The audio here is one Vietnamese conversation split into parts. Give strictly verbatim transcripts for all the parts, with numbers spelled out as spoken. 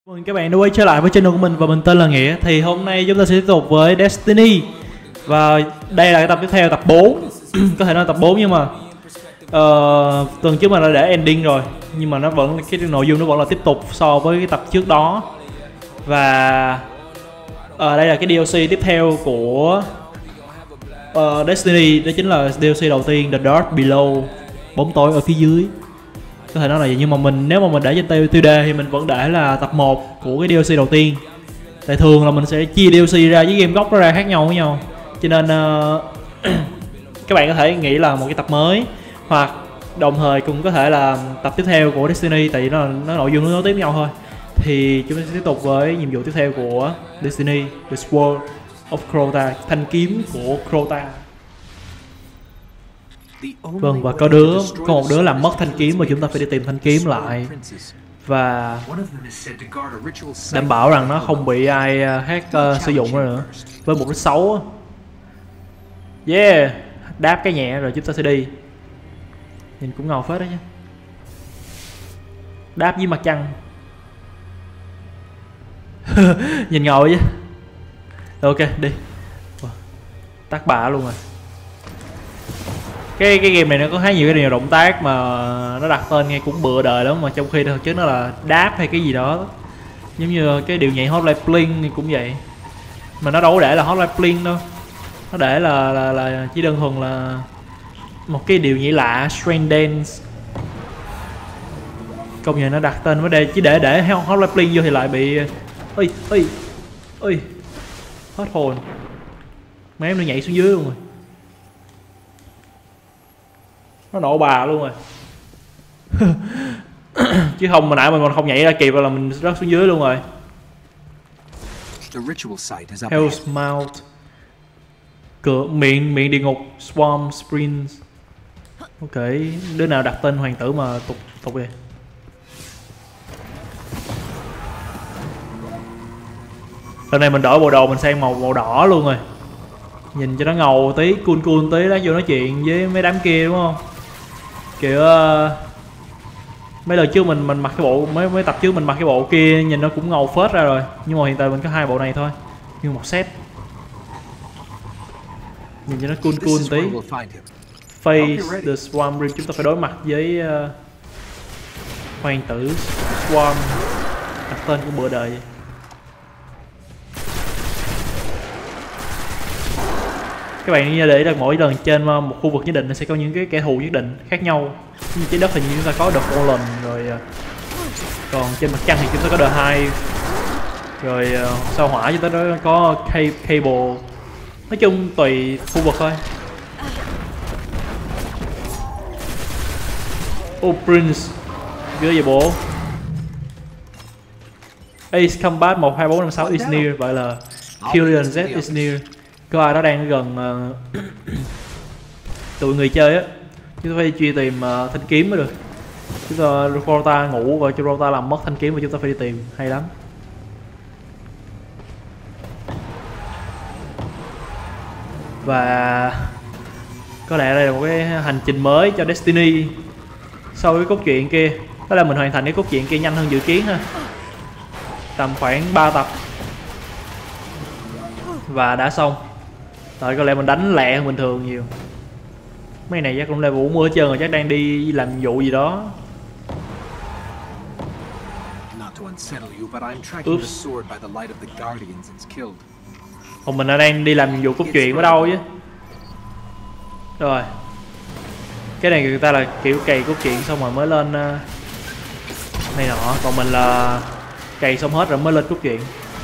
Chào mừng các bạn đã quay trở lại với channel của mình và mình tên là Nghĩa. Thì hôm nay chúng ta sẽ tiếp tục với Destiny. Và đây là cái tập tiếp theo, tập bốn. Có thể nói tập bốn nhưng mà uh, tuần trước mà đã để ending rồi. Nhưng mà nó vẫn, cái nội dung nó vẫn là tiếp tục so với cái tập trước đó. Và uh, đây là cái đê lờ xê tiếp theo của uh, Destiny. Đó chính là đê lờ xê đầu tiên, The Dark Below, bóng tối ở phía dưới. Có thể nói là vậy, nhưng mà mình nếu mà mình để trên tiêu đề thì mình vẫn để là tập một của cái đê lờ xê đầu tiên. Tại thường là mình sẽ chia đê lờ xê ra với game gốc nó ra khác nhau với nhau. Cho nên uh, các bạn có thể nghĩ là một cái tập mới, hoặc đồng thời cũng có thể là tập tiếp theo của Destiny, tại vì nó, nó nội dung nó nối tiếp nhau thôi. Thì chúng ta sẽ tiếp tục với nhiệm vụ tiếp theo của Destiny, The Sword of Crota, thanh kiếm của Crota. Vâng, và có đứa, có một đứa làm mất thanh kiếm và chúng ta phải đi tìm thanh kiếm lại và đảm bảo rằng nó không bị ai khác uh, sử dụng nữa. Với một cái xấu, yeah, đáp cái nhẹ rồi chúng ta sẽ đi. Nhìn cũng ngầu phết đó chứ, đáp với mặt trăng. Nhìn ngầu chứ. Ok, đi. Tắt bạ luôn rồi. Cái cái game này nó có khá nhiều cái điều động tác mà nó đặt tên nghe cũng bựa đời lắm, mà trong khi thực chất nó là đáp hay cái gì đó. Giống như cái điều nhảy Hotline Bling cũng vậy, mà nó đâu có để là Hotline Bling đâu, nó để là là là chỉ đơn thuần là một cái điều nhảy lạ, Strange Dance. Công nhận nó đặt tên với đây chỉ để để Hotline Bling vô thì lại bị ơi ơi ơi hết hồn. Mấy em nó nhảy xuống dưới luôn rồi, nó nổ bà luôn rồi. Chứ không mà nãy mình còn không nhảy ra kịp là mình rớt xuống dưới luôn rồi. Hell's Mouth, cửa miệng miệng địa ngục, Swamp Springs. Ok, đứa nào đặt tên hoàng tử mà tục tục vậy. Lần này mình đổi bộ đồ mình sang màu màu đỏ luôn rồi, nhìn cho nó ngầu tí, cool cool tí, lát vô nói chuyện với mấy đám kia đúng không? Kiểu uh, mấy lần trước mình mình mặc cái bộ mấy mấy tập trước mình mặc cái bộ kia nhìn nó cũng ngầu phết ra rồi, nhưng mà hiện tại mình có hai bộ này thôi, như một set, nhìn cho nó cool cool tí. Face the Swamp Rim, chúng ta phải đối mặt với uh, hoàng tử Swamp, đặt tên của bữa đời vậy. Các bạn nhớ để ý là mỗi lần trên một khu vực nhất định nó sẽ có những cái kẻ thù nhất định khác nhau. Như trái đất thì chúng ta có The Fallen rồi, còn trên mặt trăng thì chúng ta có The Hive, rồi sao hỏa chúng ta đó có Cable. Nói chung tùy khu vực thôi. Oh Prince, ghê vậy bộ. Ace Combat một hai bốn năm sáu is near, vậy là Killian Z is near. Có ai đó đang gần uh, tụi người chơi á, chúng ta phải truy tìm uh, thanh kiếm mới được. Chúng ta Crota ngủ và cho Crota làm mất thanh kiếm và chúng ta phải đi tìm, hay lắm. Và có lẽ đây là một cái hành trình mới cho Destiny sau cái cốt truyện kia. Đó là mình hoàn thành cái cốt truyện kia nhanh hơn dự kiến ha, tầm khoảng ba tập và đã xong. Rồi có lẽ mình đánh lẹ hơn bình thường nhiều. Mấy này chắc cũng level bốn mươi hết trơn rồi, chắc đang đi làm nhiệm vụ gì đó. Oops. Còn mình đang đi làm nhiệm vụ cốt truyện ở đâu chứ. Rồi cái này người ta là kiểu cày cốt truyện xong rồi mới lên uh, này nọ, còn mình là cày xong hết rồi mới lên cốt truyện.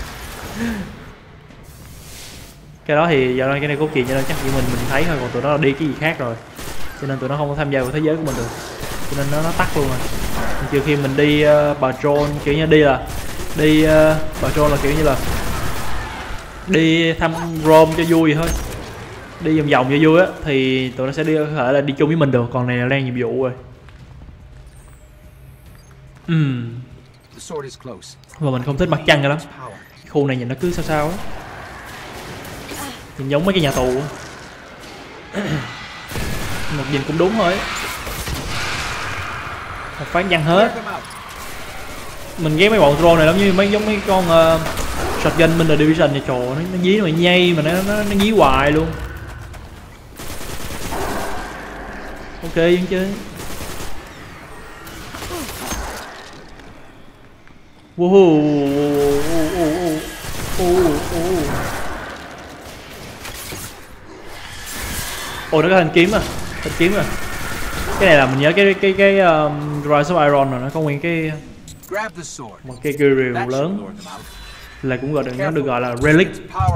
Cái đó thì giờ cái này cốt truyện cho nên chắc chỉ mình mình thấy thôi, còn tụi nó là đi cái gì khác rồi, cho nên tụi nó không có tham gia vào thế giới của mình được, cho nên nó nó tắt luôn rồi. Trừ khi mình đi uh, patrol, kiểu như đi là đi uh, patrol là kiểu như là đi thăm Rome cho vui vậy thôi, đi vòng vòng cho vui á, thì tụi nó sẽ đi có thể là đi chung với mình được, còn này là đang nhiệm vụ rồi. Ừm. Và mình không thích mặt trăng lắm, khu này nhìn nó cứ sao sao á, nhìn giống mấy cái nhà tù. Một nhìn cũng đúng thôi, một phát văng hết. mình ghét mấy bọn drone này lắm, như mấy giống mấy con uh, shotgun mình là division nhà trò, nó, nó dí mà nhây mà nó nó, nó dí hoài luôn. Ok vẫn chơi. Wow. Ồ, nó có thanh kiếm à, thanh kiếm à. Cái này là mình nhớ cái cái cái um, Rise of Iron rồi, nó có nguyên cái một cái cây rìu lớn, là cũng gọi được, nó được gọi là relic,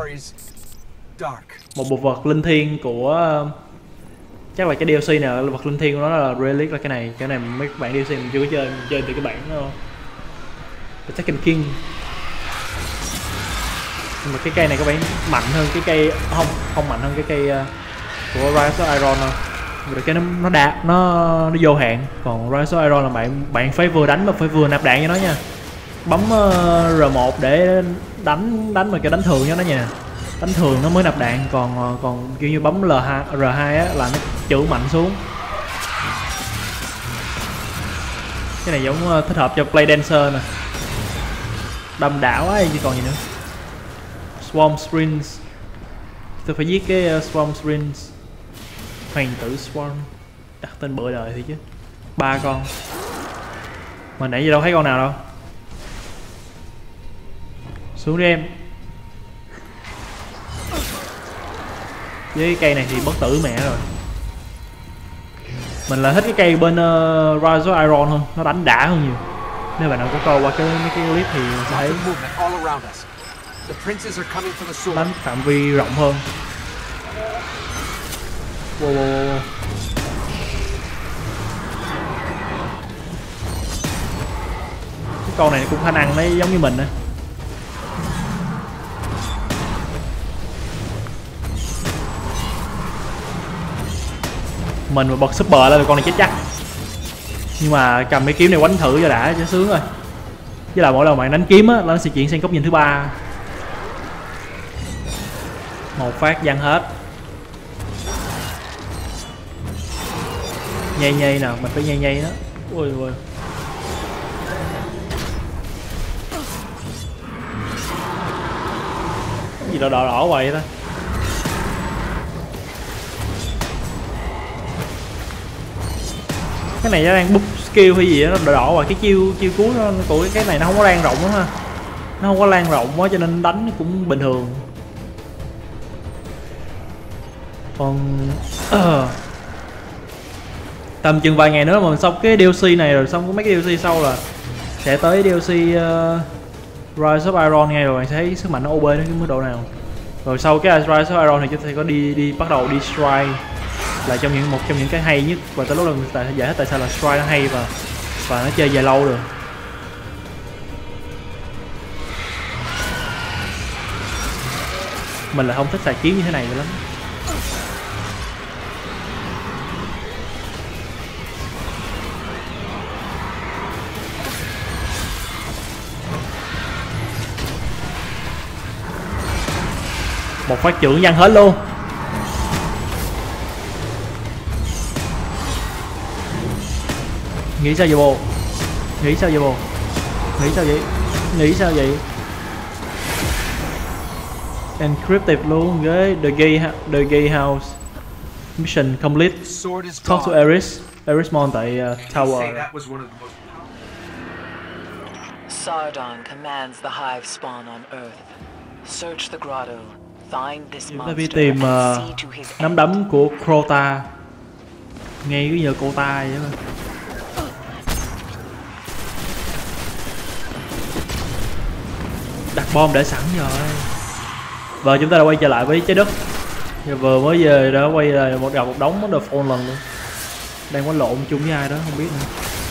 một bộ vật linh thiêng của uh, chắc là cái đê lờ xê này, vật linh thiêng của nó là relic, là cái này. Cái này mấy bạn đê lờ xê mình chưa có chơi, mình chơi từ cái bản uh, The Second King. Nhưng mà cái cây này có vẻ mạnh hơn cái cây, không không mạnh hơn cái cây uh, của Rise of Iron đâu. Rồi cái nó nó đạn nó nó vô hạn, còn Rise of Iron là bạn bạn phải vừa đánh mà phải vừa nạp đạn cho nó nha. Bấm uh, rờ một để đánh đánh mà cái đánh thường cho nó nha. Đánh thường nó mới nạp đạn, còn còn kiểu như bấm L hai R hai á là nó chữ mạnh xuống. Cái này giống uh, thích hợp cho Play Dancer nè. Đâm đảo ấy chứ còn gì nữa. Swarm Springs. Tôi phải giết cái uh, Swarm Springs. Hoàng tử Swarm. Đặt tên bựa đời thì chứ. Ba con. Mà nãy giờ đâu thấy con nào đâu. Xuống đi em. Với cái cây này thì bất tử mẹ rồi. Mình là thích cái cây bên uh, Rise of Iron hơn, nó đánh đã hơn nhiều. Nếu bạn nào có coi qua cái mấy cái clip thì mình sẽ thấy đánh phạm vi rộng hơn. Wow, wow, wow. Cái con này cũng khả năng nó giống như mình nè. Mình mà bật super lên con này chết chắc. Nhưng mà cầm cái kiếm này quánh thử cho đã cho sướng rồi. Với là mỗi lần bạn đánh kiếm á, nó sẽ chuyển sang góc nhìn thứ ba. Một phát văng hết. Nhây nhây nào, mình phải nhây nhây đó. Ôi ôi. Cái gì đỏ đỏ đỏ vậy ta. Cái này nó đang búp skill hay gì đó, nó đỏ đỏ và cái chiêu chiêu cuối nó của cái này nó không có lan rộng lắm ha, nó không có lan rộng quá cho nên đánh cũng bình thường. Còn uh, tầm chừng vài ngày nữa mà mình xong cái đê lờ xê này rồi, xong có mấy cái đê lờ xê sau là sẽ tới đê lờ xê uh, Rise of Iron ngay, rồi bạn sẽ thấy sức mạnh nó ô bê đến cái mức độ nào. Rồi sau cái Rise of Iron thì chúng ta sẽ có đi đi bắt đầu đi strike, là trong những một trong những cái hay nhất, và tới lúc là mình giải thích tại sao là strike nó hay và và nó chơi dài lâu được. Mình là không thích xài kiếm như thế này lắm. Một phát trưởng văng hết luôn. Nghĩ sao vậy bồ? Nghĩ sao vậy bồ? Nghĩ sao vậy? Nghĩ sao vậy? Encrypted luôn với The Gay The Gay House. Mission complete. Talk to Eris. Erismon tại uh, Tower. Sardon commands the hive spawn on Earth. Search the grotto. Find this monster. Chúng ta đi tìm uh, nắm đấm của Crota. Nghe cái giờ cô ta vậy mà. Đặt bom để sẵn rồi. Và chúng ta đã quay trở lại với trái đất. Giờ vừa mới về đã quay lại một gặp một đống món đồ phone lần luôn. Đang quánh lộn chung với ai đó không biết nữa.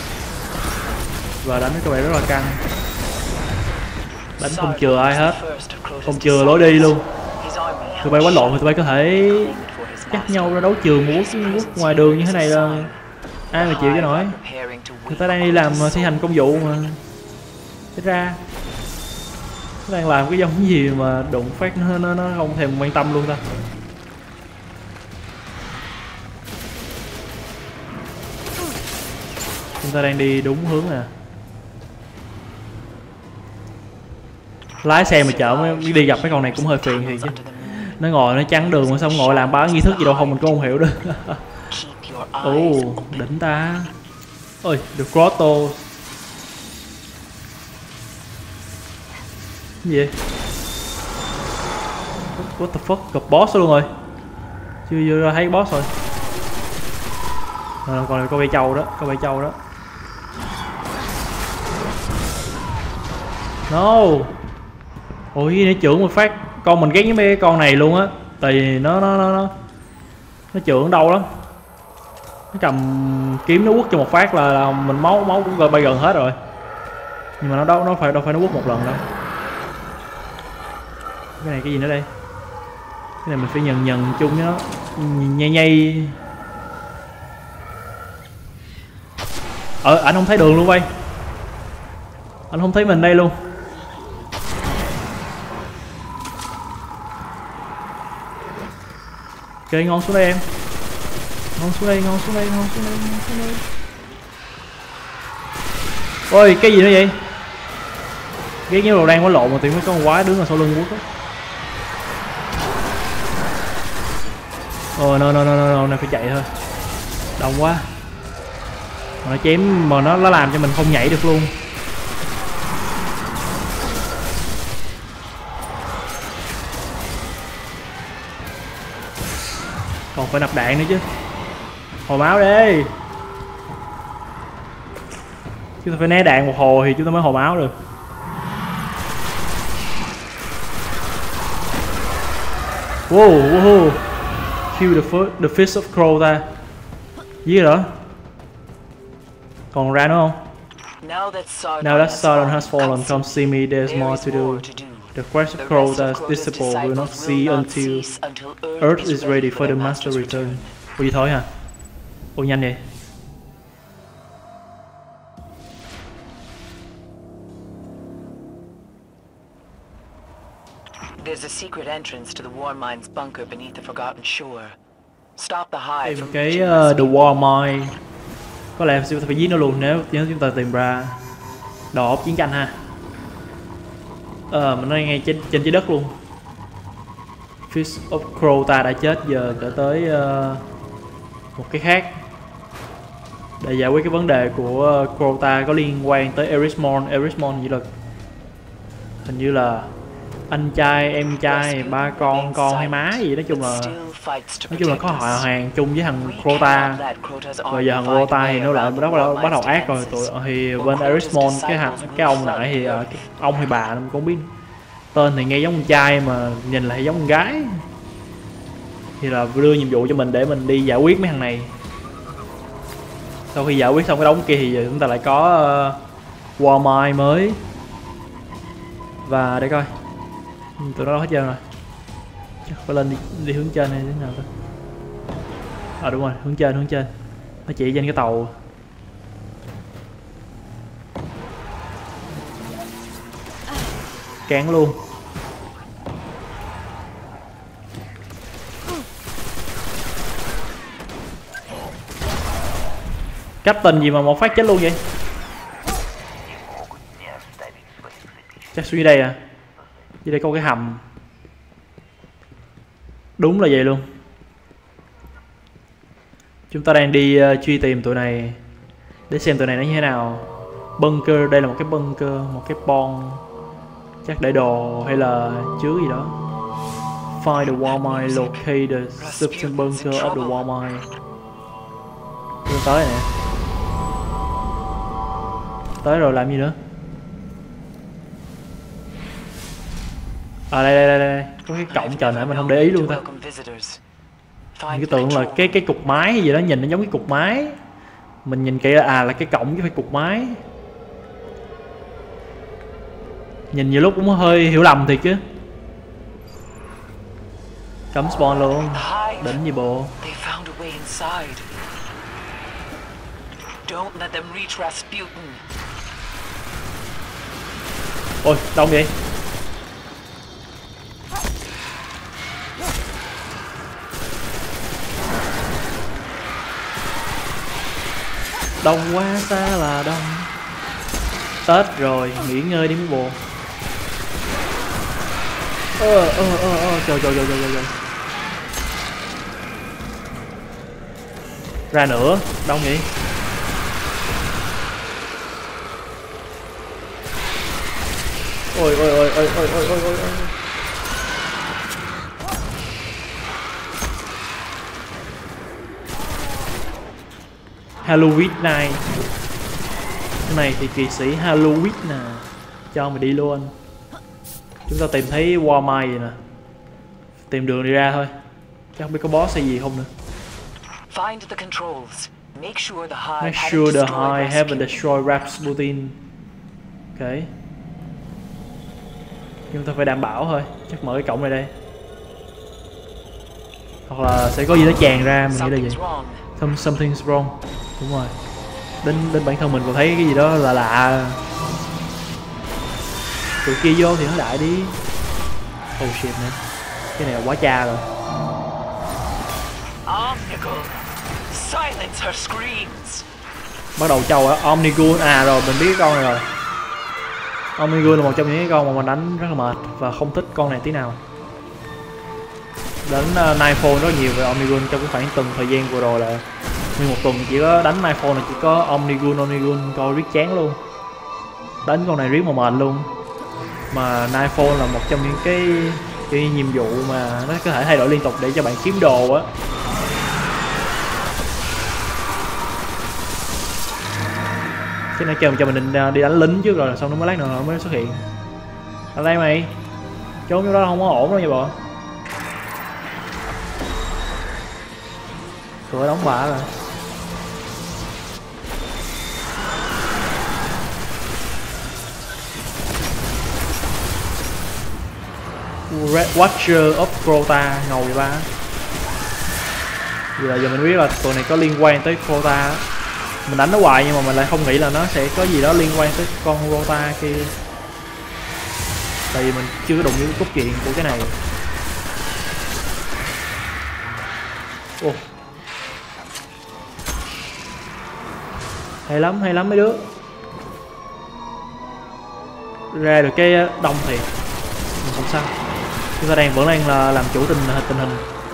Và đánh với các bạn rất là căng. Đánh không chừa ai hết, không chừa lối đi luôn. Tụi bay quánh lộn thì tụi bay có thể dắt nhau ra đấu trường một quốc, quốc ngoài đường như thế này là ai mà chịu cho nổi. Người ta đang đi làm thi hành công vụ mà. Thế ra nó đang làm cái giống gì mà đụng phát nó, nó, nó không thèm quan tâm luôn ta. Chúng ta đang đi đúng hướng nè. Lái xe mà chở mới đi gặp mấy con này cũng hơi phiền thì chứ. Nó ngồi nó chắn đường mà xong ngồi làm báo nghi thức gì đâu không mình cũng không hiểu được. Ồ, đỉnh ta. Ôi, The Grotto. Cái gì vậy? What the fuck, gặp boss luôn rồi. Chưa vừa ra thấy boss rồi. À, còn có bay trâu đó, có bay trâu đó. No. Ôi nó trưởng một phát. Con mình ghét với mấy cái con này luôn á. Tại vì nó nó nó nó nó trưởng đâu lắm. Nó cầm kiếm nó quất cho một phát là, là mình máu máu cũng bay gần hết rồi. Nhưng mà nó đâu nó phải đâu phải nó quất một lần đâu. Cái này cái gì nữa đây? Cái này mình phải nhần nhần chung với nó. Nhây nhây. Ờ anh không thấy đường luôn vậy. Anh không thấy mình đây luôn. Ok ngon xuống đây em. Ngon xuống đây, ngon xuống đây, ngon xuống đây, ngon xuống đây. Ôi cái gì nữa vậy? Ghét như đồ đang có lộn mà tìm mấy con quái đứng ở sau lưng quốc á. Ồ no no no no no, này phải chạy thôi. Đông quá. Mà nó chém mà nó nó làm cho mình không nhảy được luôn. Còn phải nạp đạn nữa chứ. Hồi máu đi. Chúng ta phải né đạn một hồi thì chúng ta mới hồi máu được. Wow, wow. Kill the, the fist of crow ta. Gì đó. Còn ra nữa không? Now that Sardon has fallen, come see me, there's more to do. The crash of crow that's disciple will not see until Earth is ready for the master return. Ủa gì thôi hả? Ủa nhanh vậy. There's a secret entrance to the War Mine's bunker beneath the Forgotten Shore. Stop the hive from cái uh, The War Mine. Có lẽ chúng ta phải giết nó luôn nếu nếu chúng ta tìm ra đầu óc chiến tranh ha. Ờ, mình nói ngay trên trên trái đất luôn. Fist of Crow ta đã chết, giờ trở tới uh, một cái khác để giải quyết cái vấn đề của uh, Crow ta có liên quan tới Erismon. Erismon như là hình như là anh trai, em trai, ba con, con hay má gì, nói chung là nói chung là có họ hàng chung với thằng Crota. Rồi giờ thằng Crota thì nó lại bắt đầu bắt đầu ác rồi. Tụi thì bên Erismon cái thằng cái ông lại thì cái ông hay bà mình cũng biết. Tên thì nghe giống con trai mà nhìn lại giống con gái. Thì là đưa nhiệm vụ cho mình để mình đi giải quyết mấy thằng này. Sau khi giải quyết xong cái đống kia thì chúng ta lại có uh, War Mine mới. Và để coi tụi nó hết trơn rồi. Chắc phải lên đi, đi hướng trên hay thế nào thôi. À đúng rồi, hướng trên, hướng trên. Nó chỉ trên cái tàu. Cán luôn. Captain gì mà một phát chết luôn vậy? Chắc xuống dưới đây à? Dưới đây có cái hầm. Đúng là vậy luôn. Chúng ta đang đi uh, truy tìm tụi này để xem tụi này nó như thế nào. Bunker, đây là một cái bunker, một cái bon chắc để đồ hay là chứa gì đó. Find the War Mine, locate the substance bunker of the War Mine. Chúng tới nè. Tới rồi làm gì nữa? À đây đây đây đây, có cái cổng chờ nãy mình không để ý luôn ta. Mình cứ tưởng là cái cái cục máy hay gì đó, nhìn nó giống cái cục máy. Mình nhìn kỹ là à là cái cổng chứ phải cục máy. Nhìn nhiều lúc cũng hơi hiểu lầm thiệt chứ. Cấm spawn luôn. Đỉnh gì bộ. Ôi đông vậy. Đông quá xa là đông. Tết rồi, nghỉ ngơi đi mấy bồ. Ờ ờ ờ ờ trời trời trời trời trời. Ra nữa, đông vậy. Ôi ôi ôi ôi ôi ôi ôi ôi. Halloween này. Cái này thì kỵ sĩ Halloween nè. Cho mày đi luôn. Chúng ta tìm thấy Warmai vậy nè. Tìm đường đi ra thôi. Chắc không biết có boss hay gì không nữa. Find the controls. Make sure the hive Make haven't sure the destroyed hive haven't Rasputin. destroyed Rasputin. Ok. Chúng ta phải đảm bảo thôi. Chắc mở cái cổng này đây. Hoặc là sẽ có gì đó tràn ra, mình nghĩ là gì? Something's wrong. Some, something's wrong. Đúng rồi. Đến đến bản thân mình còn thấy cái gì đó là lạ. Tụi kia vô thì nó đại đi. Oh shit nữa. Cái này là quá cha rồi. Omnigul, silence her screams. Bắt đầu trâu á, Omnigul. À rồi, mình biết cái con này rồi. Omnigul là một trong những cái con mà mình đánh rất là mệt và không thích con này tí nào. Đánh uh, Nightfall rất nhiều về Omnigul trong cái khoảng tuần thời gian vừa rồi là nguyên một tuần chỉ có đánh Nightfall là chỉ có Omnigul, Omnigul coi riết chán luôn. Đánh con này riết mà mệt luôn. Mà Nightfall là một trong những cái cái nhiệm vụ mà nó có thể thay đổi liên tục để cho bạn kiếm đồ á. Chứ nó kêu cho mình đi đánh lính trước rồi xong nó mới lát nữa nó mới xuất hiện. Ở đây mày. Trốn chỗ đó không có ổn đâu nha bộ. Cửa đóng bả rồi. Red Watcher of Crota ngầu vậy ba. Giờ giờ mình biết là tụi này có liên quan tới Crota. Mình đánh nó hoài nhưng mà mình lại không nghĩ là nó sẽ có gì đó liên quan tới con Crota kia. Tại vì mình chưa có đụng với cốt truyện của cái này. Ồ. Hay lắm, hay lắm mấy đứa. Ra được cái đông thiệt. Mình không sao. Chúng ta đang vẫn đang là làm chủ tình tình hình.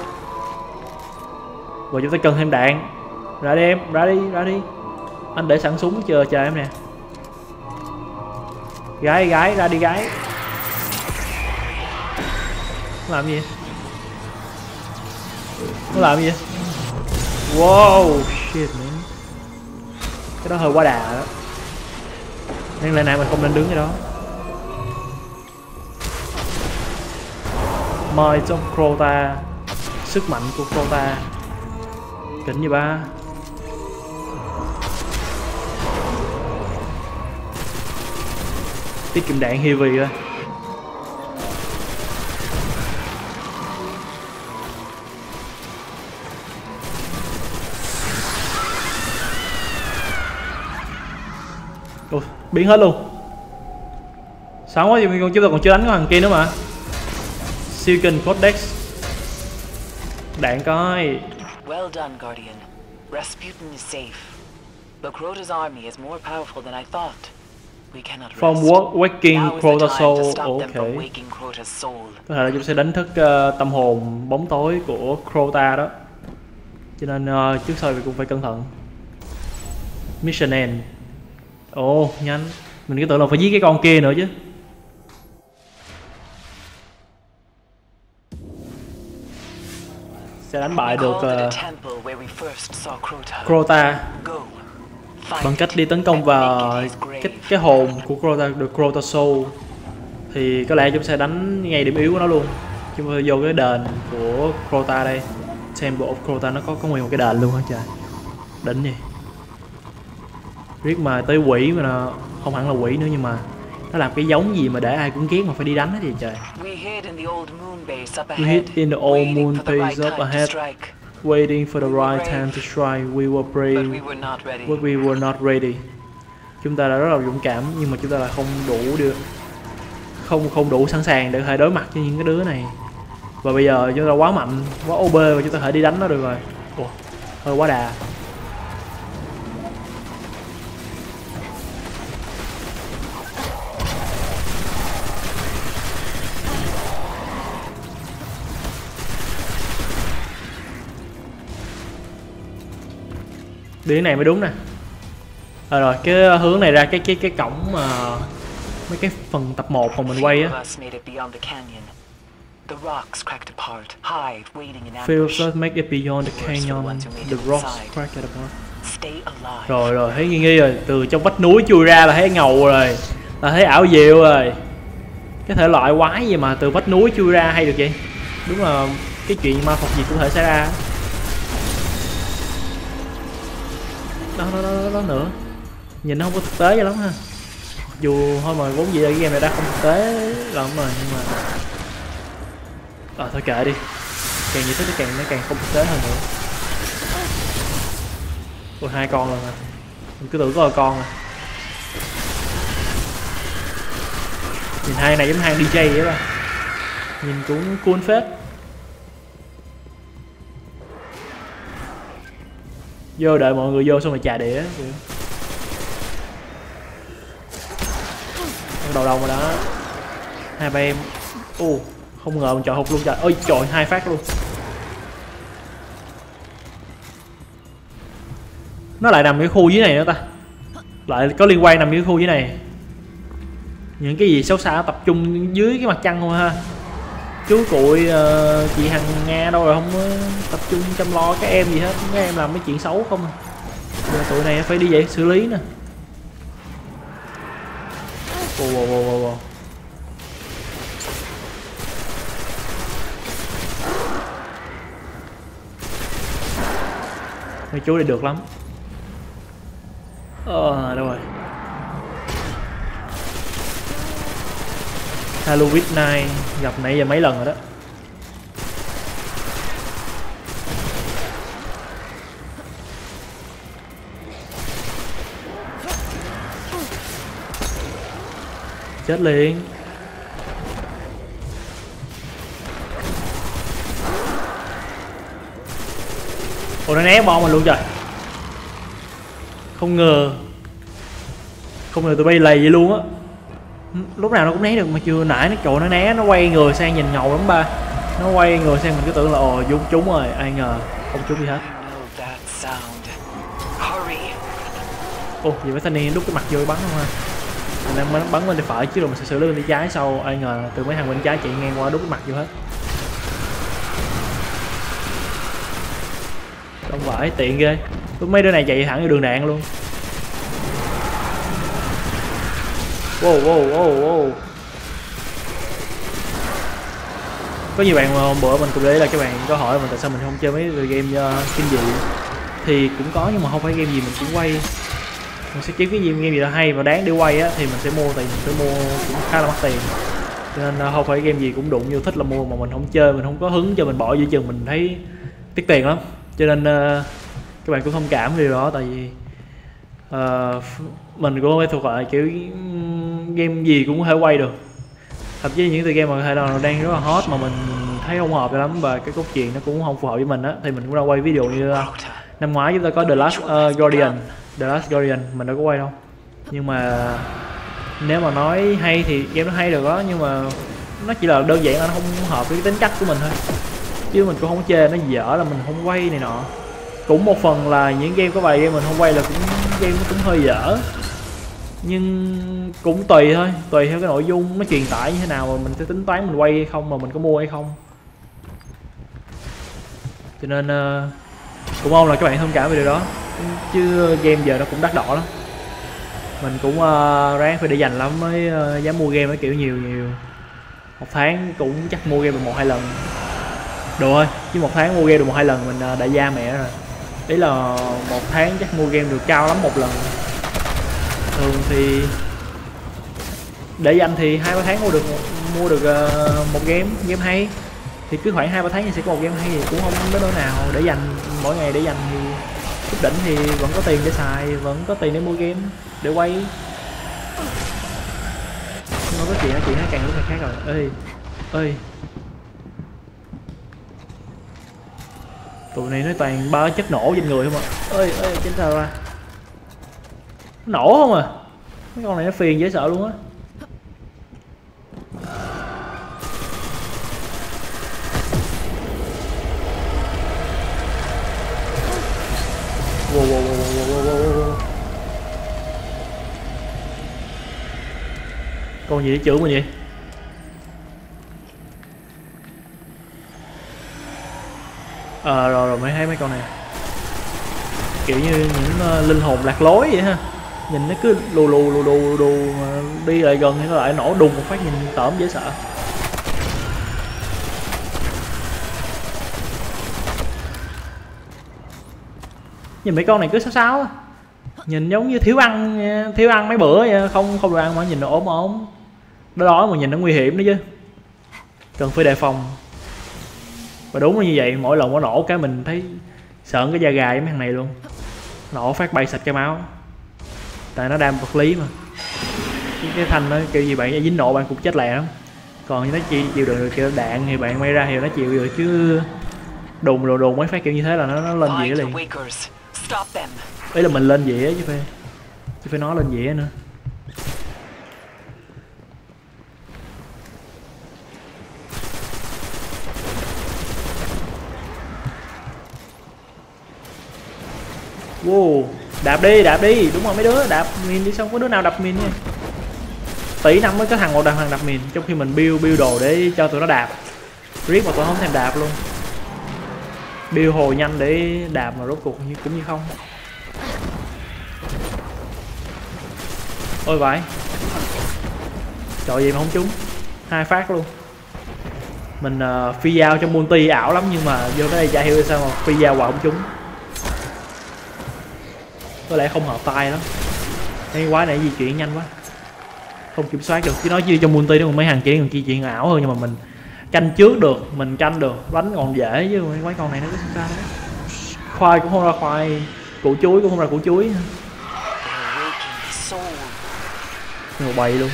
Và chúng ta cần thêm đạn. Ra đi em, ra đi, ra đi. Anh để sẵn súng chờ chờ em nè. Gái, gái, ra đi gái. Nó làm gì? Nó làm gì? Wow, shit man. Cái đó hơi quá đà đó. Nên lại này mình không nên đứng cái đó. Might of Crota. Sức mạnh của Crota. Kính như ba. Tiết kiệm đạn heavy rồi. Ui, biến hết luôn. Sáng quá thì mình còn chúng ta còn chưa đánh con thằng kia nữa mà. Silken Codex. Đạn coi. Well done, Guardian. Rasputin is safe. The Crota's army is more powerful than I thought. We cannot rest. From waking Now is the Crota time soul. to stop them from Ok. waking Crota's soul. Có thể là chúng sẽ đánh thức uh, tâm hồn bóng tối của Crota đó. Cho nên uh, trước sau thì cũng phải cẩn thận. Mission end. Ồ, oh, nhanh. Mình cứ tưởng là phải giết cái con kia nữa chứ. Sẽ đánh bại được uh, Crota bằng cách đi tấn công vào cái cái hồn của Crota, được Crota Soul. Thì có lẽ chúng sẽ đánh ngay điểm yếu của nó luôn. Chúng ta vô cái đền của Crota đây. Temple of Crota nó có có nguyên một cái đền luôn hả trời. Đỉnh gì. Riết mà tới quỷ mà nó không hẳn là quỷ nữa nhưng mà nó làm cái giống gì mà để ai cũng ghét mà phải đi đánh hết vậy trời. We hid in the old moon base up ahead, waiting for the right time to strike. We were brave, but we were not ready. Chúng ta đã rất là dũng cảm nhưng mà chúng ta là không đủ được, không không đủ sẵn sàng để có thể đối mặt với những cái đứa này. Và bây giờ chúng ta quá mạnh, quá ô bê và chúng ta có thể đi đánh nó được rồi. Ủa, hơi quá đà. Đi cái này mới đúng nè. À, rồi cái hướng này ra cái cái cái cổng mà mấy cái phần tập một mà mình quay á. Few of us make it beyond the canyon. The rocks cracked apart. Rồi rồi thấy nghi nghi rồi, từ trong vách núi chui ra là thấy ngầu rồi, là thấy ảo diệu rồi. Cái thể loại quái gì mà từ vách núi chui ra hay được vậy? Đúng là cái chuyện ma thuật gì cũng thể xảy ra. Đó đó đó, đó nữa. Nhìn nó không có thực tế cho lắm ha. Dù thôi mà vốn gì là cái game này đã không thực tế lắm rồi, nhưng mà ờ à, thôi kệ đi, càng như thế nó càng nó càng không thực tế hơn nữa. Ôi hai con rồi mà mình cứ tưởng có là con à. Nhìn hai này giống hai đi jay vậy ba, nhìn cũng cool phết. Vô đợi mọi người vô xong rồi chà đĩa. Đầu đầu rồi đó, hai ba em. Ô không ngờ mình chọi hụt luôn trời ơi, trời hai phát luôn. Nó lại nằm cái khu dưới này nữa ta, lại có liên quan nằm cái khu dưới này. Những cái gì xấu xa tập trung dưới cái mặt trăng không ha. Chú cụi uh, chị Hằng Nga đâu rồi, không uh, tập trung chăm lo các em gì hết, các em làm mấy chuyện xấu không. Giờ tụi này phải đi vậy xử lý nè. Wow, wow, wow, wow. Mấy chú đây được lắm. Ờ, đâu rồi? Halloween Night gặp nãy giờ mấy lần rồi đó. Chết liền. Ồ nó né bom mình luôn trời. Không ngờ. Không ngờ tụi bay lầy vậy luôn á. Lúc nào nó cũng né được mà chưa nãy nó chỗ nó né nó quay người sang nhìn ngầu lắm ba. Nó quay người sang mình cứ tưởng là ồ dung trúng rồi, ai ngờ không trúng gì hết. Ồ vậy mấy thanh niên đút cái mặt vô bắn không ha. Mình đang bắn bên tay phải chứ rồi mình sẽ xử lý bên tay trái sau, ai ngờ từ mấy thằng bên trái chạy ngang qua đút cái mặt vô hết. Không phải tiện ghê, lúc mấy đứa này chạy thẳng vô đường đạn luôn. Wow wow wow wow. Có nhiều bạn mà hôm bữa mình cũng để là các bạn có hỏi mình tại sao mình không chơi mấy game uh, kinh dị, thì cũng có nhưng mà không phải game gì mình cũng quay. Mình sẽ kiếm cái gì game gì đó hay và đáng để quay á thì mình sẽ mua, tiền mình phải mua cũng khá là mắc tiền, cho nên uh, không phải game gì cũng đụng vô thích là mua, mà mình không chơi mình không có hứng cho mình bỏ giữa chừng mình thấy tiếc tiền lắm, cho nên uh, các bạn cũng thông cảm điều đó. Tại vì uh, mình cũng phải thuộc lại kiểu game gì cũng có thể quay được, thậm chí những tựa game mà hay là đang rất là hot mà mình thấy không hợp lắm và cái cốt truyện nó cũng không phù hợp với mình á, thì mình cũng đã quay video như uh, năm ngoái chúng ta có The Last uh, Guardian, The Last Guardian mình đâu có quay đâu, nhưng mà nếu mà nói hay thì game nó hay được đó, nhưng mà nó chỉ là đơn giản là nó không hợp với cái tính cách của mình thôi, chứ mình cũng không chê nó dở là mình không quay này nọ. Cũng một phần là những game có vài game mình không quay là cũng game nó cũng hơi dở, nhưng cũng tùy thôi, tùy theo cái nội dung nó truyền tải như thế nào mà mình sẽ tính toán mình quay hay không, mà mình có mua hay không. Cho nên uh, cũng mong là các bạn thông cảm về điều đó, chứ game giờ nó cũng đắt đỏ lắm, mình cũng uh, ráng phải để dành lắm mới uh, dám mua game, cái kiểu nhiều nhiều một tháng cũng chắc mua game được một hai lần được thôi, chứ một tháng mua game được một hai lần mình uh, đã da mẹ rồi. Đấy là một tháng chắc mua game được cao lắm một lần, thường thì để dành thì hai ba tháng mua được mua được uh, một game game hay, thì cứ khoảng hai ba tháng thì sẽ có một game hay, thì cũng không đến nỗi nào. Để dành mỗi ngày để dành thì chút đỉnh thì vẫn có tiền để xài, vẫn có tiền để mua game để quay. Nhưng mà có chuyện chuyện nó càng lúc càng khác rồi. Ê ơi, tụi này nó toàn ba chất nổ trên người không à. Ơi ơi chính sao ra nổ không à, mấy con này nó phiền dễ sợ luôn á. Wow, wow, wow, wow. con gì để chửi mình vậy? Ờ à, rồi rồi mới thấy mấy con này kiểu như những uh, linh hồn lạc lối vậy ha, nhìn nó cứ lù lù lù lù lù đi lại gần thì nó lại nổ đùng một phát, nhìn tởm dễ sợ. Nhìn mấy con này cứ sáo sáo á, nhìn giống như thiếu ăn thiếu ăn mấy bữa vậy. không không được ăn mà nhìn nó ốm ốm đó đói mà nhìn nó nguy hiểm nữa chứ, cần phải đề phòng. Và đúng là như vậy, mỗi lần nó nổ cái mình thấy sợ cái da gà với mấy thằng này luôn, nổ phát bay sạch cái máu, tại nó đam vật lý mà. Cái, cái thanh nó kiểu gì bạn dính nổ bạn cũng chết lẹ lắm, còn nó chỉ chịu được kiểu đạn thì bạn may ra thì nó chịu được, chứ đùng đồ đùng mấy phát kiểu như thế là nó, nó lên dĩa liền. Ý là mình lên dĩa chứ phải chứ phải nói lên dĩa nữa. Wow, đạp đi, đạp đi, đúng rồi mấy đứa, đạp min đi, xong có đứa nào đập min nha. Tỷ năm mới có thằng một đằng thằng đập min, trong khi mình build build đồ để cho tụi nó đạp. Riết mà tụi không thèm đạp luôn. Build hồi nhanh để đạp mà rốt cuộc như cũng như không. Ôi vãi. Trời gì mà không trúng. Hai phát luôn. Mình uh, phi dao trong multi ảo lắm, nhưng mà vô cái đây chả hiểu sao mà phi dao vào không trúng. Có lẽ không hợp tay lắm. Cái quái này di chuyển nhanh quá, không kiểm soát được. Chứ nói chi trong multi nó còn mấy hàng kia còn di chuyển ảo hơn, nhưng mà mình canh trước được, mình canh được, đánh còn dễ, chứ mấy quái con này nó cứ ra đấy. Khoai cũng không ra khoai, củ chuối cũng không ra củ chuối. Ngồi bầy luôn.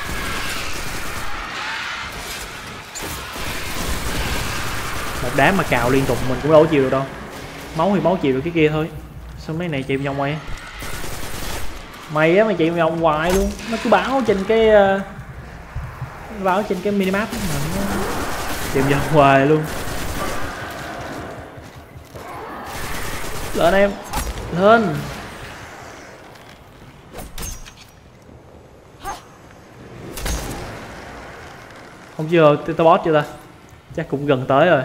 Một đám mà cào liên tục mình cũng đâu có chịu được đâu. Máu thì máu chịu được cái kia thôi. Sao mấy này chịu vòng mày? Mày á, mày chịu vòng hoài luôn. Nó cứ báo trên cái uh, báo trên cái minimap mà nó chịu vòng hoài luôn. Lên em, lên. Không chưa, tao boss chưa ta? Chắc cũng gần tới rồi.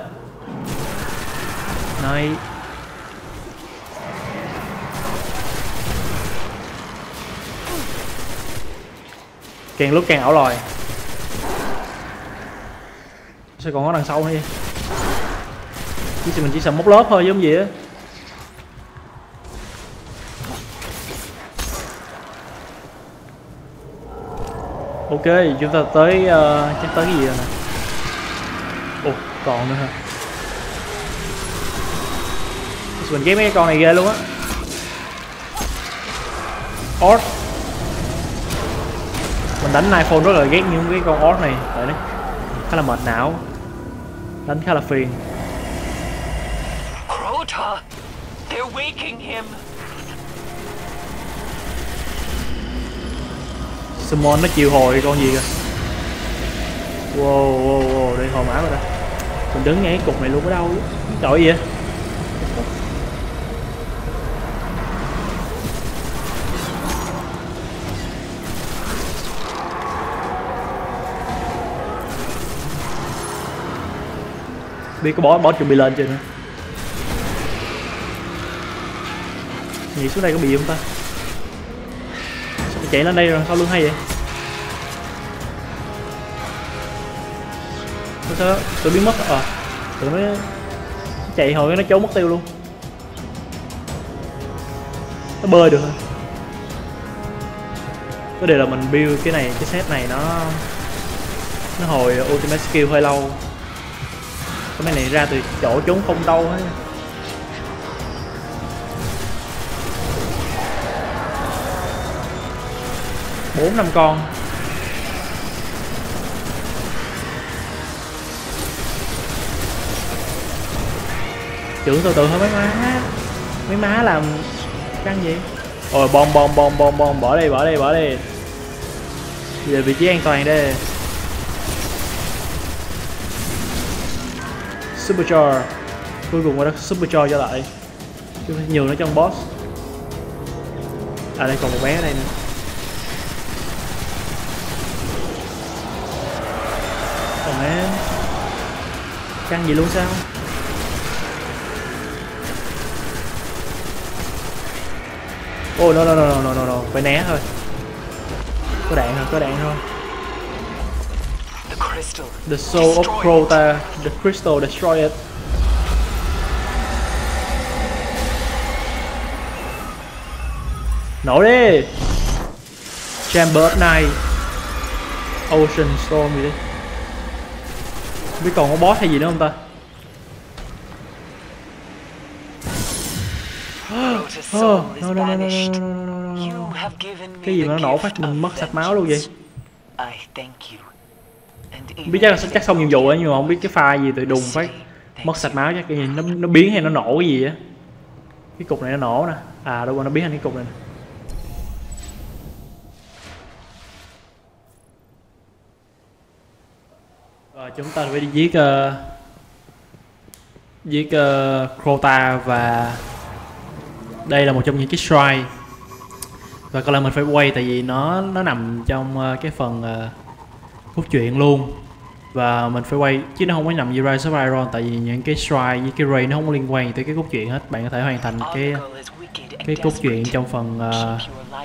Này. Càng lúc càng ảo lòi. Sao còn có đằng sau nữa vậy? Chỉ mình chỉ sợ móc lớp thôi giống gì á. Ok, chúng ta tới uh, chắc tới cái gì rồi nè. Ồ, còn nữa hả? Mình ghét mấy cái con này ghê luôn á. Orc. Mình đánh iPhone rất là ghét những cái con orc này, tại nó khá là mệt não, đánh khá là phiền. Crota, they're waking him. Summon nó chịu hồi con gì kìa. Wow, wow, wow, đây hồi máu rồi đó. Mình đứng ngay cái cục này luôn ở đâu chứ? Trời gì vậy? Biết có boss boss chuẩn bị lên chưa nữa. Nhảy xuống đây có bị gì không ta? Sao chạy lên đây rồi sao lưng hay vậy? Sao tôi biến mất à? Tụi nó chạy hồi nó trốn mất tiêu luôn. Nó bơi được hả? Có điều là mình build cái này, cái set này nó nó hồi ultimate skill hơi lâu. Cái máy này ra từ chỗ trốn không đâu hết. Bốn năm con. Trưởng từ từ thôi mấy má. Mấy má làm căng gì? Ôi bom bom bom bom bom, bỏ đi bỏ đi bỏ đi. Về vị trí an toàn đây. Supercharge. Cuối cùng nó Supercharge trở lại. Chứ nhiều nó trong boss. À đây còn một bé ở đây nữa. Còn em căng gì luôn sao? Ôi oh, no, no no no no no phải né thôi. Có đạn thôi, có đạn thôi. The soul of Crota, the crystal destroy it. Nổ đi. Chamber này. Ocean Storm gì đi. Không biết còn có boss hay gì nữa không ta? Oh, no, no, no, no, no, no, no, no. Cái gì mà nó nổ phát mình mất sạch máu luôn vậy? Biết chắc là chắc xong nhiệm vụ ấy, nhưng mà không biết cái pha gì từ đùng phát mất sạch máu, chắc cái gì nó nó biến hay nó nổ cái gì á. Cái cục này nó nổ nè. À đâu mà nó biến thành cái cục này nè. Rồi chúng ta phải đi giết uh, giết uh, Crota, và đây là một trong những cái shrine, và có lẽ mình phải quay tại vì nó nó nằm trong uh, cái phần uh, cốt truyện luôn, và mình phải quay chứ nó không có nằm như Rise of Iron, tại vì những cái shrine với cái raid nó không có liên quan tới cái cốt truyện hết. Bạn có thể hoàn thành cái cái cốt truyện trong phần uh,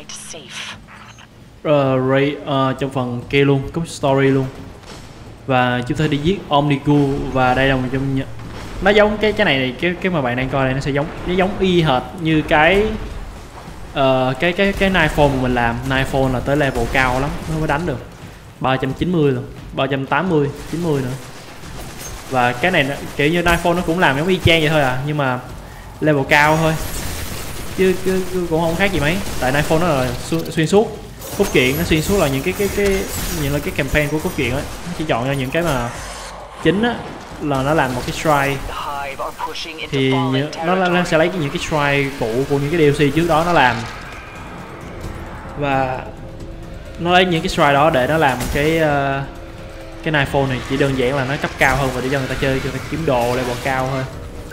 uh, raid uh, trong phần kia luôn, cốt story luôn. Và chúng ta đi giết Omnigu, và đây là một trong những, nó giống cái cái này này cái cái mà bạn đang coi này, nó sẽ giống nó giống y hệt như cái uh, cái cái cái Nightfall mà mình làm. Nightfall là tới level cao lắm nó mới đánh được, ba trăm chín mươi luôn, ba trăm tám mươi, chín mươi nữa. Và cái này kiểu như Nightfall nó cũng làm giống y chang vậy thôi à, nhưng mà level cao thôi, chứ, chứ, chứ cũng không khác gì mấy. Tại Nightfall nó là xuyên suốt, cốt truyện nó xuyên suốt là những cái cái cái những là cái campaign của cốt truyện ấy, nó chỉ chọn ra những cái mà chính á là nó làm một cái shrine, thì nó, nó sẽ lấy những cái shrine cũ của những cái đê lờ xê trước đó nó làm, và nó lấy những cái shrine đó để nó làm cái uh, cái Nightfall này chỉ đơn giản là nó cấp cao hơn và để cho người ta chơi, cho người ta kiếm đồ level cao thôi.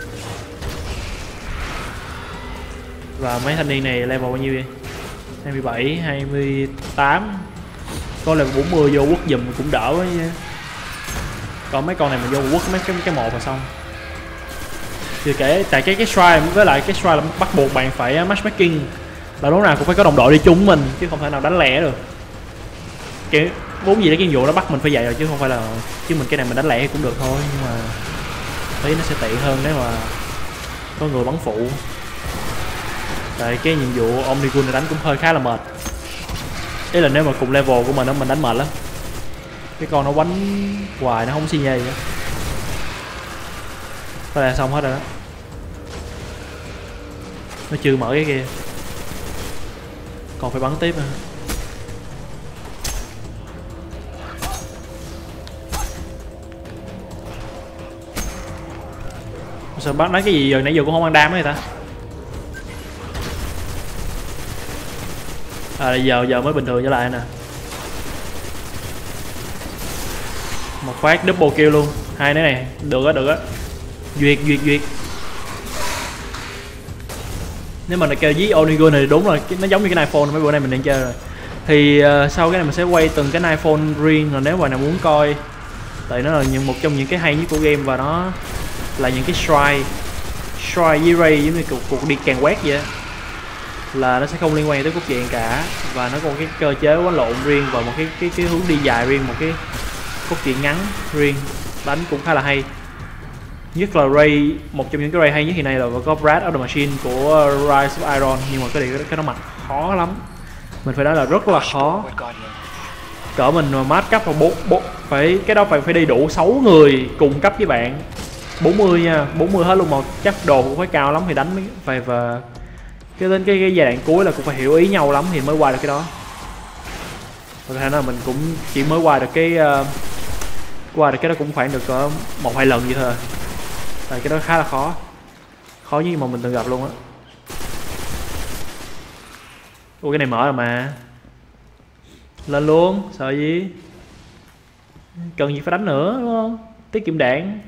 Và mấy thanh niên này level bao nhiêu vậy? hai mươi bảy, hai mươi tám, có level bốn mươi vô quất giùm cũng đỡ quá nha. Còn mấy con này mình vô quất mấy cái cái một là xong. Chưa kể tại cái cái shrine với lại cái shrine là bắt buộc bạn phải matchmaking, là lúc nào cũng phải có đồng đội đi chung mình, chứ không thể nào đánh lẻ được. Kiểu vốn gì đấy cái vụ nó bắt mình phải vậy rồi, chứ không phải là chứ mình cái này mình đánh lẻ cũng được thôi, nhưng mà thấy nó sẽ tiện hơn nếu mà có người bắn phụ. Tại cái nhiệm vụ Omnigun này đánh cũng hơi khá là mệt. Ý là nếu mà cùng level của mình đó mình đánh mệt lắm. Cái con nó quánh hoài nó không xi nhây nữa. Có lẽ xong hết rồi đó. Nó chưa mở cái kia, còn phải bắn tiếp nữa. Sao bắn nói cái gì giờ nãy giờ cũng không ăn đam ấy ta. À giờ giờ mới bình thường trở lại nè. Một phát double kill luôn. Hai cái này được á, được á. Duyệt duyệt duyệt. Nếu mà kêu với Onigo này đúng rồi, nó giống như cái Nightfall mấy bữa nay mình đang chơi rồi. Thì uh, sau cái này mình sẽ quay từng cái Nightfall riêng, rồi nếu mà nào muốn coi, tại nó là những một trong những cái hay nhất của game, và nó là những cái shrine shrine với raid giống như cuộc, cuộc đi càng quét vậy á, là nó sẽ không liên quan tới cốt truyện cả, và nó có cái cơ chế quánh lộn riêng và một cái cái cái hướng đi dài riêng, một cái cốt truyện ngắn riêng, đánh cũng khá là hay. Nhất là raid, một trong những cái raid hay nhất hiện nay là có Brad of the Machine của Rise of Iron, nhưng mà cái điều cái nó mặt khó lắm, mình phải nói là rất là khó. Cỡ mình mà mát cấp vào bốn bốn phải cái đó phải phải đi đủ sáu người cùng cấp với bạn, bốn mươi nha, bốn mươi hết luôn, mà chắc đồ cũng phải cao lắm thì đánh mới phải, và cái đến cái, cái giai đoạn cuối là cũng phải hiểu ý nhau lắm thì mới qua được cái đó. Và thế là mình cũng chỉ mới qua được cái uh, qua được cái đó cũng khoảng được uh, một hai lần vậy thôi, tại cái đó khá là khó, khó nhất mà mình từng gặp luôn á. Ủa cái này mở rồi mà, lên luôn, sợ gì, cần gì phải đánh nữa đúng không, tiết kiệm đạn.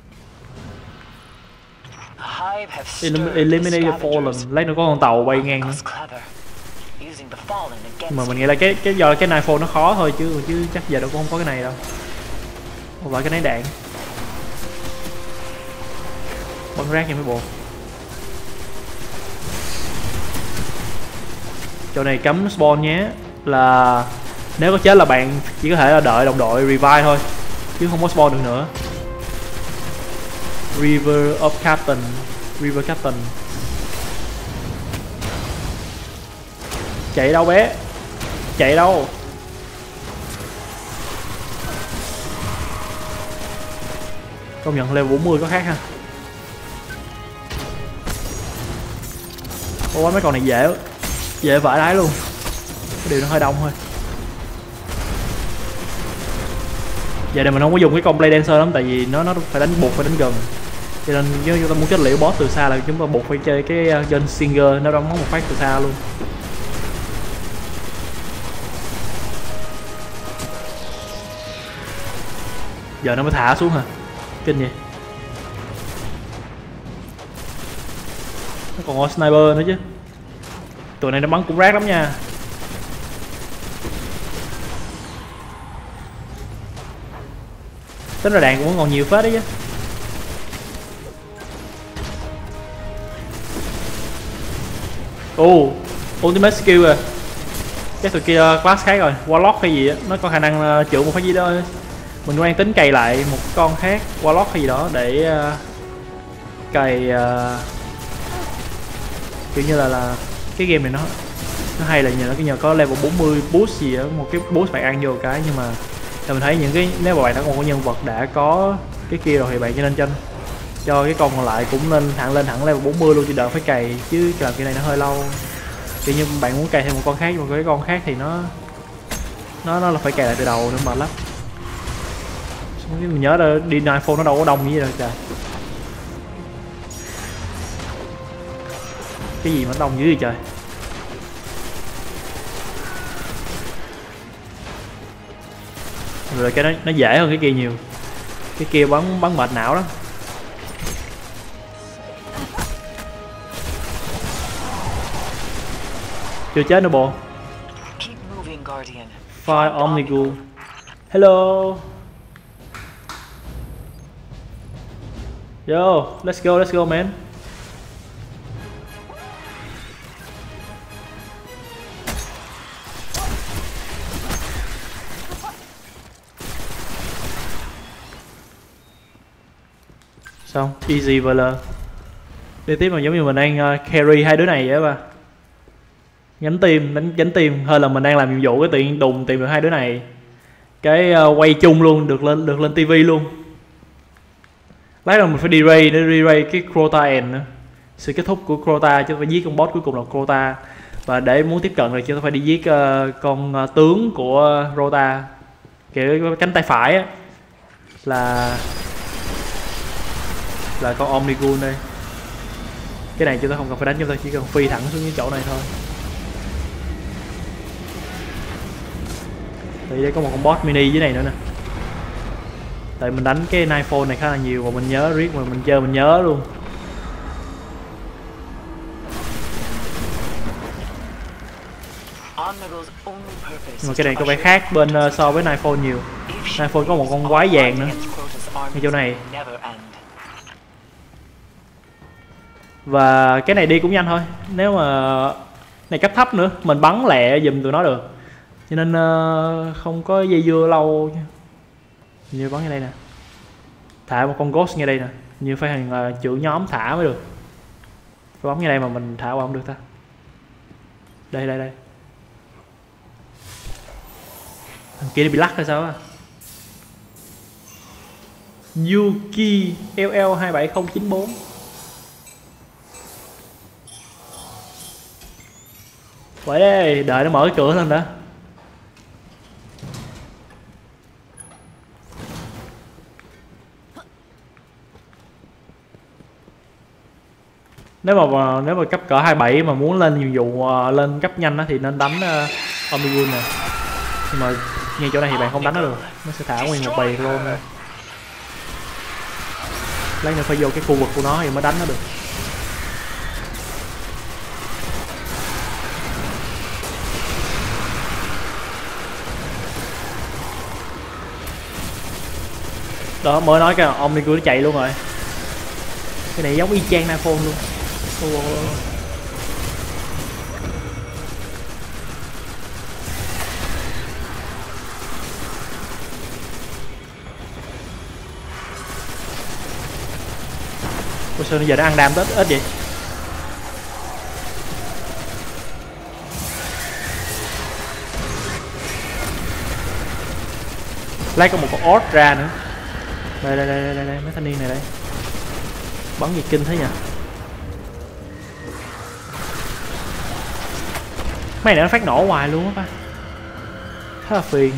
Eliminate the Fallen, lấy nó có con tàu bay ngang nữa. Mà mình nghĩ là cái cái do cái Nightfall nó khó thôi, chứ chứ chắc giờ đâu cũng không có cái này đâu. Và cái nấy đạn bắn rác nha mấy bộ. Chỗ này cấm spawn nhé, là nếu có chết là bạn chỉ có thể là đợi đồng đội revive thôi chứ không có spawn được nữa. River of Captain, River Captain. Chạy đâu bé, chạy đâu? Công nhận level bốn mươi có khác ha. Ủa mấy con này dễ dễ vãi đái luôn, cái điều nó hơi đông thôi. Giờ này mình không có dùng cái con Blade Dancer lắm, tại vì nó nó phải đánh buộc phải đánh gần, cho nên nếu chúng ta muốn kết liễu boss từ xa là chúng ta buộc phải chơi cái uh, John Singer, nó đóng một phát từ xa luôn. Giờ nó mới thả xuống hả? Kinh vậy. Nó còn có sniper nữa chứ. Tụi này nó bắn cũng rác lắm nha. Tính ra đạn cũng còn nhiều phết đấy chứ. Ồ, oh, ultimate skill rồi. Cái tụi kia class khác rồi, warlock hay gì á, nó có khả năng uh, chữa một cái gì đó. Mình cũng đang tính cày lại một con khác, warlock hay gì đó để uh, cày uh, kiểu như là là cái game này nó nó hay là nhờ nó cái nhờ có level bốn mươi boost gì đó, một cái boost bạn ăn vô cái. Nhưng mà mình thấy những cái nếu mà bạn đã còn có nhân vật đã có cái kia rồi thì bạn cho nên cho cho cái con còn lại cũng lên thẳng lên thẳng level bốn mươi luôn, chỉ đợi phải cày, chứ làm cái này nó hơi lâu. Kiểu như bạn muốn cày thêm một con khác, mà cái con khác thì nó nó nó là phải cày lại từ đầu nữa, mệt lắm. Mình nhớ là đi Nightfall nó đâu có đông như vậy đâu trời. Cái gì mà đông dữ vậy trời. Rồi cái nó nó dễ hơn cái kia nhiều. Cái kia bắn bắn mệt não đó. Chưa chết nữa bộ. Fire Omnigul. Hello. Yo, let's go, let's go man. Xong, easy vờ lờ. Đi tiếp mà giống như mình đang uh, carry hai đứa này vậy ba. Nhánh tim, đánh nhánh tim hơn là mình đang làm nhiệm vụ cái tự nhiên đùng tìm được hai đứa này. Cái uh, quay chung luôn, được lên được lên tivi luôn. Lát rồi mình phải đi raid để đi raid cái Crota End nữa. Sự kết thúc của Crota, chứ phải giết con boss cuối cùng là Crota. Và để muốn tiếp cận rồi chúng ta phải đi giết uh, con uh, tướng của Rota, kiểu cánh tay phải á, là là con Omnigul đây. Cái này chúng ta không cần phải đánh, chúng ta chỉ cần phi thẳng xuống cái chỗ này thôi. Thì đây có một con boss mini dưới này nữa nè. Tại mình đánh cái Nightfall này khá là nhiều và mình nhớ riết mà mình chơi mình nhớ luôn. Nhưng mà cái này có vẻ khác bên uh, so với Nightfall nhiều. Nightfall có một con quái vàng nữa ngay chỗ này. Và cái này đi cũng nhanh thôi. Nếu mà này cấp thấp nữa, mình bắn lẹ giùm tụi nó được, cho nên uh, không có dây dưa lâu. Như bắn ngay đây nè, thả một con ghost ngay đây nè, như phải thằng uh, trưởng nhóm thả mới được. Phải bắn ngay đây mà mình thả qua không được ta. Đây đây đây. Thằng kia bị lắc hay sao á. Yuki L L hai bảy không chín bốn. Vậy đây, đợi nó mở cái cửa lên đã. Nếu mà nếu mà cấp cỡ hai mươi bảy mà muốn lên nhiệm vụ uh, lên cấp nhanh đó, thì nên đánh uh, Omnigul nè. Nhưng mà ngay chỗ này thì bạn không đánh nó được, nó sẽ thả nguyên một bầy luôn thôi. Lấy nữa phải vô cái khu vực của nó thì mới đánh nó được. Đó mới nói cái Omnigun nó chạy luôn rồi. Cái này giống y chang Nightfall luôn. Ủa. Ủa sao bây giờ nó ăn đam ít ít vậy? Lấy có một con ốt ra nữa. Đây đây đây đây đây mấy thanh niên này đây. Bắn gì kinh thế nhỉ? Mấy này nó phát nổ hoài luôn á ba. Khá là phiền.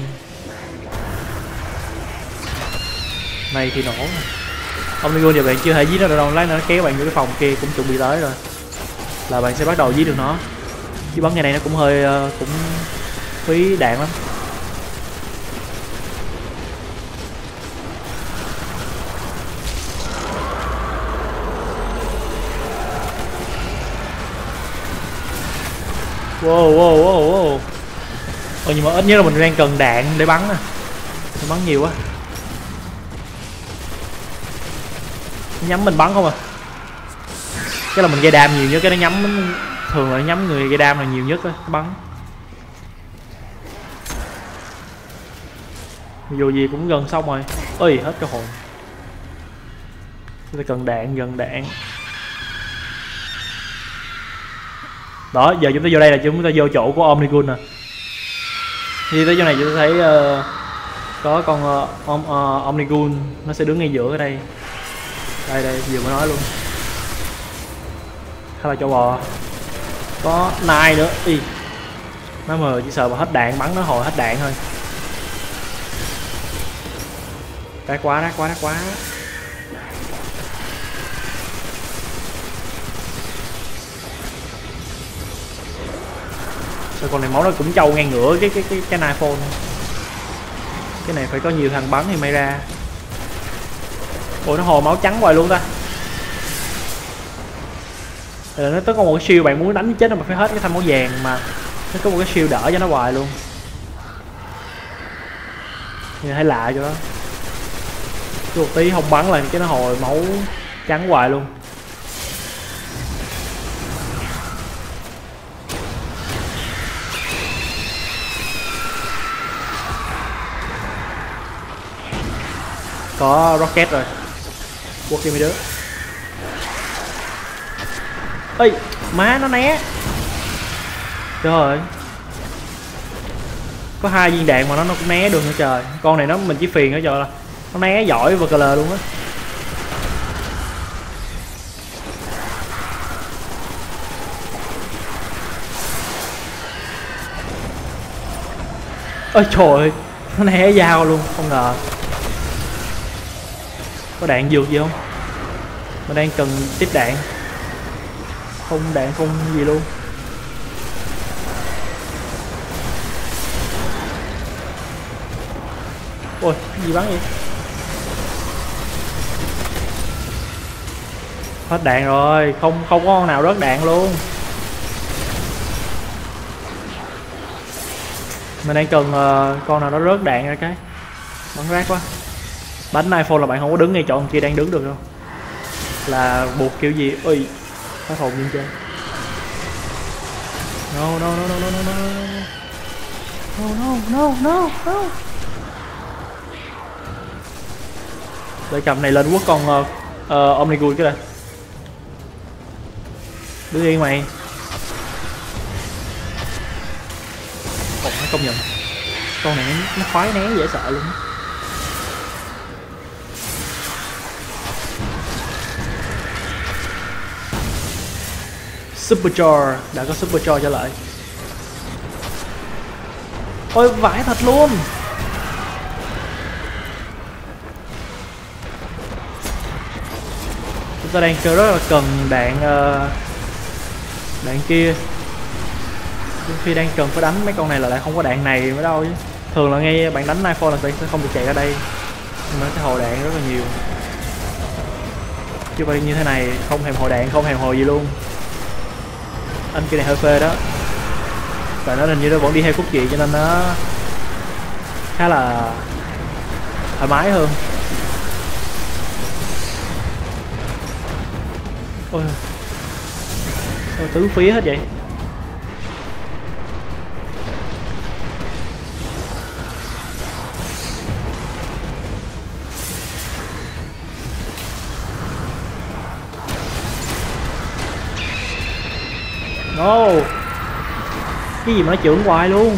Này thì nổ. Omnigun giờ bạn chưa thể giết nó đâu, lát nó kéo bạn vô cái phòng kia cũng chuẩn bị tới rồi. Là bạn sẽ bắt đầu giết được nó. Chứ bắn ngày này nó cũng hơi uh, cũng phí đạn lắm. Wow wow wow wow. Ờ nhưng mà ít nhất là mình đang cần đạn để bắn à. Mình bắn nhiều quá. Nhắm mình bắn không à. Cái là mình gây đam nhiều nhất, cái nó nhắm thường là nhắm người gây đam là nhiều nhất á, bắn. Dù gì cũng gần xong rồi. Ơi hết cái hồn. Chúng ta cần đạn, gần đạn. Đó, giờ chúng ta vô đây là chúng ta vô chỗ của Omnigun nè. Khi tới chỗ này chúng ta thấy uh, có con uh, om, uh, Omnigun nó sẽ đứng ngay giữa ở đây. Đây đây vừa mới nói luôn. Hay là cho bò. Có nai nữa. Ý. Nó mà chỉ sợ mà hết đạn bắn nó hồi hết đạn thôi. Đắt quá, đắt quá, đắt quá. Sao con này máu nó cũng trâu ngang ngửa cái cái cái cái Nightfall. Cái này phải có nhiều thằng bắn thì may ra. Ủa nó hồi máu trắng hoài luôn ta. Rồi nó tới có một cái shield bạn muốn đánh chết nó mà phải hết cái thanh máu vàng mà nó có một cái shield đỡ cho nó hoài luôn. Nhìn thấy lạ cho đó. Cứ một tí không bắn là cái nó hồi máu trắng hoài luôn. Có rocket rồi. Quất đi mấy đứa. Ê, má nó né. Trời ơi. Có hai viên đạn mà nó nó cũng né được nữa trời. Con này nó mình chỉ phiền nữa trời là nó né giỏi vờ cờ lờ luôn á. Ôi trời ơi, nó né dao luôn, không ngờ. Có đạn dược gì không? Mình đang cần tiếp đạn. Không đạn không gì luôn. Ôi, gì bắn vậy? Hết đạn rồi, không không có con nào rớt đạn luôn. Mình đang cần uh, con nào nó rớt đạn ra cái. Bắn rác quá. Bánh Nightfall là bạn không có đứng ngay chỗ kia đang đứng được đâu. Là buộc kiểu gì? Ui, phát hồn nhiên chơi. No no no no no no no no no no no. Để cầm này lên quất con uh, uh, Omnigun cái này. Đứng yên mày. Còn nó công nhận. Con này nó khoái né dễ sợ luôn. Supercharge, đã có Supercharge trở lại. Ôi vãi thật luôn. Chúng ta đang rất là cần đạn uh, đạn kia. Khi đang cần phải đánh mấy con này là lại không có đạn này mới đâu chứ. Thường là nghe bạn đánh Nightfall là sẽ không được chạy ra đây. Nhưng mà cái hồi đạn rất là nhiều. Chứ phải như thế này không thèm hồi đạn, không thèm hồi gì luôn. Anh kia này hơi phê đó. Và nó hình như nó vẫn đi theo cốt truyện cho nên nó khá là thoải mái hơn. Ôi, ôi tứ phía hết vậy. No, cái gì mà nó trưởng hoài luôn.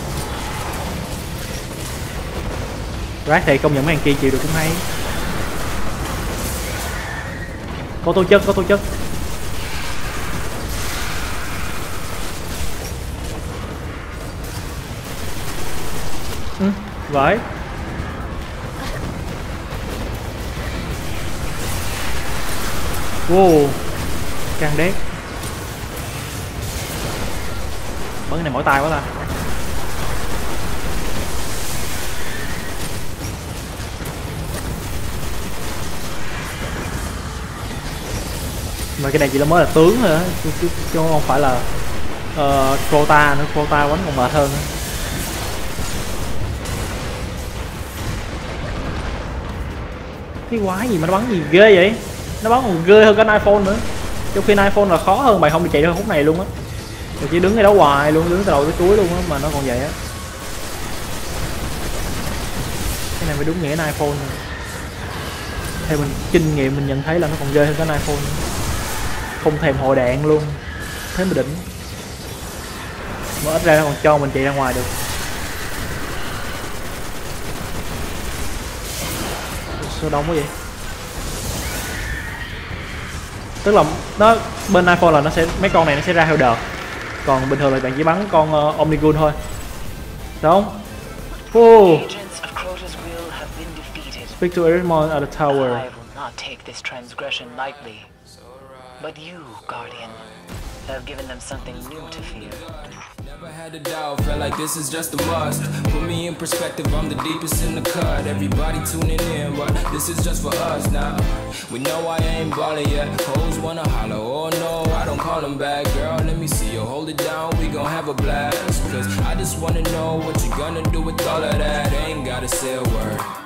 Rác thì công nhận mấy thằng kia chịu được cũng hay. Có tố chất, có tố chất. Ừ, vậy. Wow, căng đét. Bắn cái này mỏi tay quá ta. Mà cái này chỉ là mới là tướng thôi á, chứ, chứ, chứ không phải là uh, Crota nữa, Crota quánh còn mệt hơn nữa. Cái quái gì mà nó bắn gì ghê vậy? Nó bắn còn ghê hơn cái iPhone nữa. Trong khi iPhone là khó hơn, mày không bị chạy được khúc này luôn á. Mày chỉ đứng ngay đó hoài luôn, đứng từ đầu tới cuối luôn á, mà nó còn vậy á. Cái này mới đúng nghĩa là iPhone nữa. Theo mình kinh nghiệm mình nhận thấy là nó còn ghê hơn cái iPhone nữa. Không thèm hồi đạn luôn, thế mới đỉnh. Mà ít ra nó còn cho mình chạy ra ngoài được. Sao đông quá vậy? Tức là nó bên iPhone là nó sẽ mấy con này nó sẽ ra theo đợt, còn bình thường là bạn chỉ bắn con uh, Omnigul thôi, đúng không? Oh. Speak to Erismon at the tower. I will not take this transgression lightly. But you, Guardian, have given them something new to fear. Never had a doubt, felt like this is just a must. Put me in perspective, I'm the deepest in the cut. Everybody tuning in, but this is just for us now. We know I ain't ballin' yet. Hoes wanna holler, oh no, I don't call them back. Girl, let me see you hold it down, we gon' have a blast. Cause I just wanna know what you gonna do with all of that. Ain't gotta say a word.